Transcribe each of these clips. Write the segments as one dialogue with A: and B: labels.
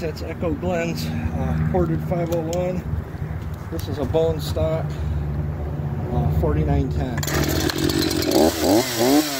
A: That's Echo Glen's ported 501. This is a bone stock 4910.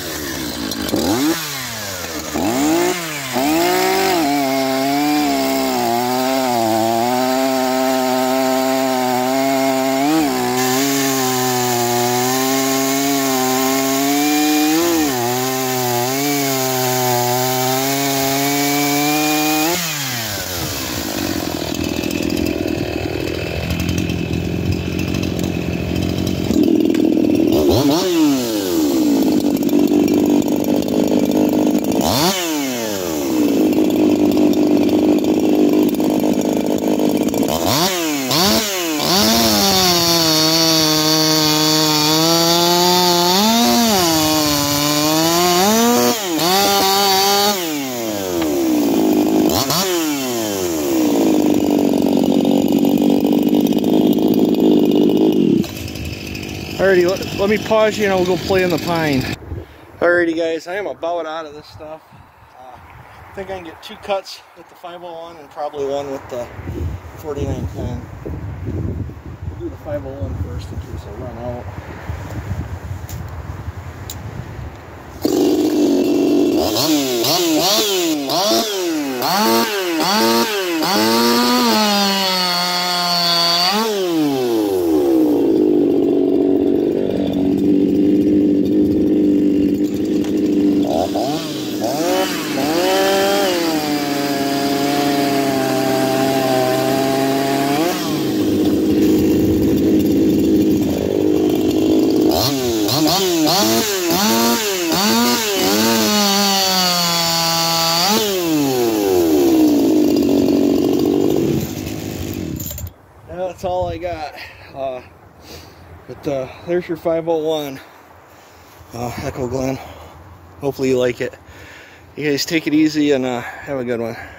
A: Alrighty, let me pause you and we'll go play in the pine. Alrighty guys, I am about out of this stuff. I think I can get 2 cuts with the 501 and probably 1 with the 4910. We'll do the 501 first in case I run out. That's all I got. But there's your 501 Echo Glen. Hopefully you like it. You guys take it easy and have a good one.